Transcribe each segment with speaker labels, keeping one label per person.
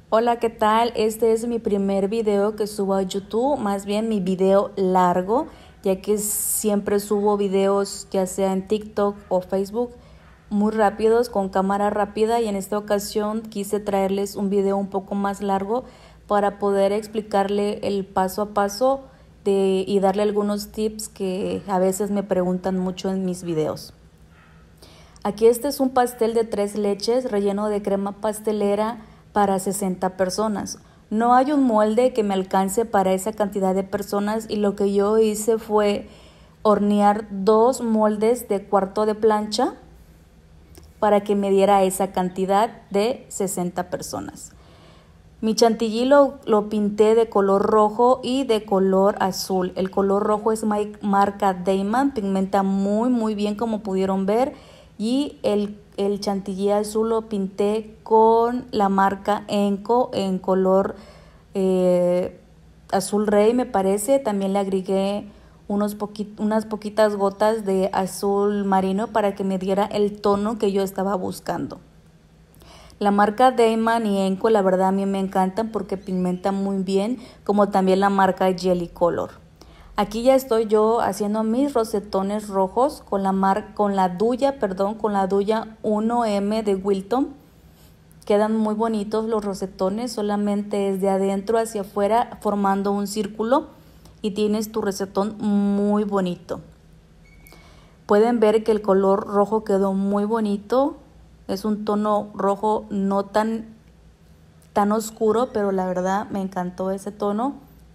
Speaker 1: Hola, ¿qué tal? Este es mi primer video que subo a YouTube, más bien mi video largo, ya que siempre subo videos ya sea en TikTok o Facebook muy rápidos con cámara rápida, y en esta ocasión quise traerles un video un poco más largo para poder explicarle el paso a paso y darle algunos tips que a veces me preguntan mucho en mis videos. Aquí este es un pastel de 3 leches relleno de crema pastelera para 60 personas. No hay un molde que me alcance para esa cantidad de personas, y lo que yo hice fue hornear 2 moldes de cuarto de plancha para que me diera esa cantidad de 60 personas. Mi chantilly lo pinté de color rojo y de color azul. El color rojo es marca Daymane, pigmenta muy bien como pudieron ver, y el chantilly azul lo pinté con la marca Enco en color azul rey, me parece. También le agregué unas poquitas gotas de azul marino para que me diera el tono que yo estaba buscando. La marca Daymane y Enco, la verdad a mí me encantan porque pigmentan muy bien, como también la marca Jelly Color. Aquí ya estoy yo haciendo mis rosetones rojos con la Duya 1M de Wilton. Quedan muy bonitos los rosetones, solamente es de adentro hacia afuera formando un círculo y tienes tu rosetón muy bonito. Pueden ver que el color rojo quedó muy bonito. Es un tono rojo no tan oscuro, pero la verdad me encantó ese tono,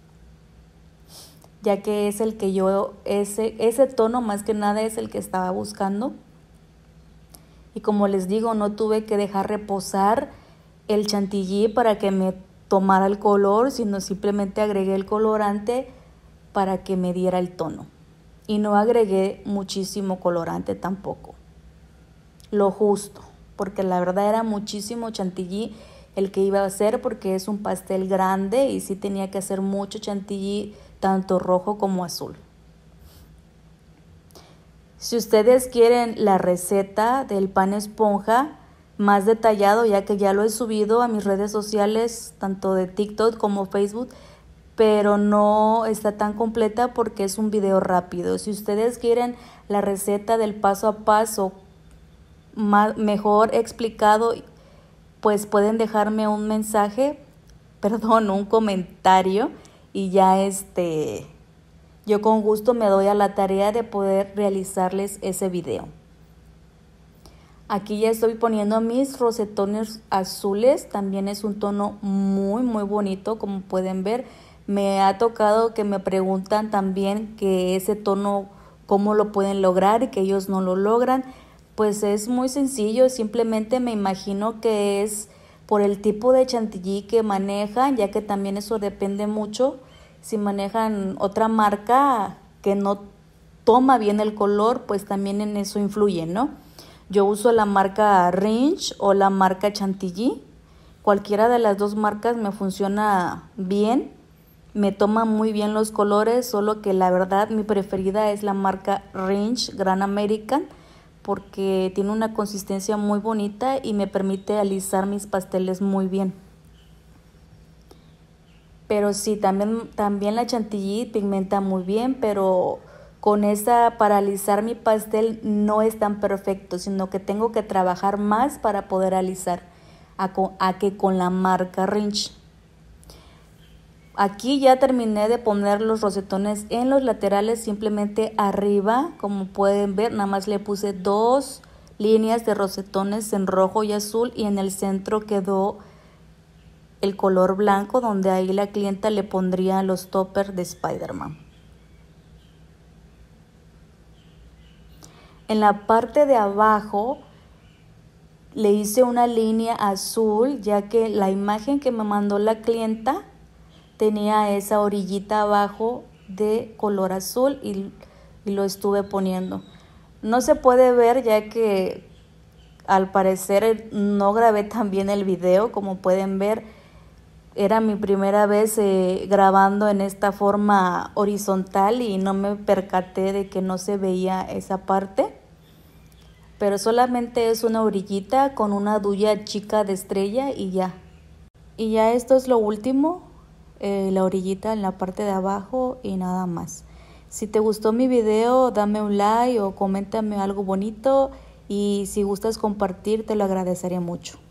Speaker 1: ya que es el que ese tono más que nada es el que estaba buscando. Y como les digo, no tuve que dejar reposar el chantilly para que me tomara el color, sino simplemente agregué el colorante para que me diera el tono. Y no agregué muchísimo colorante tampoco, lo justo, porque la verdad era muchísimo chantilly el que iba a hacer, porque es un pastel grande y sí tenía que hacer mucho chantilly, tanto rojo como azul. Si ustedes quieren la receta del pan esponja más detallado, ya que ya lo he subido a mis redes sociales, tanto de TikTok como Facebook, pero no está tan completa porque es un video rápido. Si ustedes quieren la receta del paso a paso mejor explicado, pues pueden dejarme un mensaje, un comentario, y ya yo con gusto me doy a la tarea de poder realizarles ese video. Aquí ya estoy poniendo mis rosetones azules, también es un tono muy bonito, como pueden ver. Me ha tocado que me preguntan también que ese tono cómo lo pueden lograr y que ellos no lo logran. Pues es muy sencillo, simplemente me imagino que es por el tipo de chantilly que manejan, ya que también eso depende mucho. Si manejan otra marca que no toma bien el color, pues también en eso influye, ¿no? Yo uso la marca Range o la marca Chantilly. Cualquiera de las dos marcas me funciona bien, me toma muy bien los colores, solo que la verdad mi preferida es la marca Range Gran American, porque tiene una consistencia muy bonita y me permite alisar mis pasteles muy bien. Pero sí, también la chantilly pigmenta muy bien, pero con esa para alisar mi pastel no es tan perfecto, sino que tengo que trabajar más para poder alisar a que con la marca Range. Aquí ya terminé de poner los rosetones en los laterales, simplemente arriba, como pueden ver, nada más le puse 2 líneas de rosetones en rojo y azul, y en el centro quedó el color blanco, donde ahí la clienta le pondría los toppers de Spider-Man. En la parte de abajo le hice una línea azul, ya que la imagen que me mandó la clienta tenía esa orillita abajo de color azul, y lo estuve poniendo. No se puede ver, ya que al parecer no grabé tan bien el video. Como pueden ver, era mi primera vez grabando en esta forma horizontal y no me percaté de que no se veía esa parte. Pero solamente es una orillita con una duya chica de estrella y ya. Y ya esto es lo último, la orillita en la parte de abajo y nada más. Si te gustó mi video, dame un like o coméntame algo bonito y si gustas compartir te lo agradecería mucho.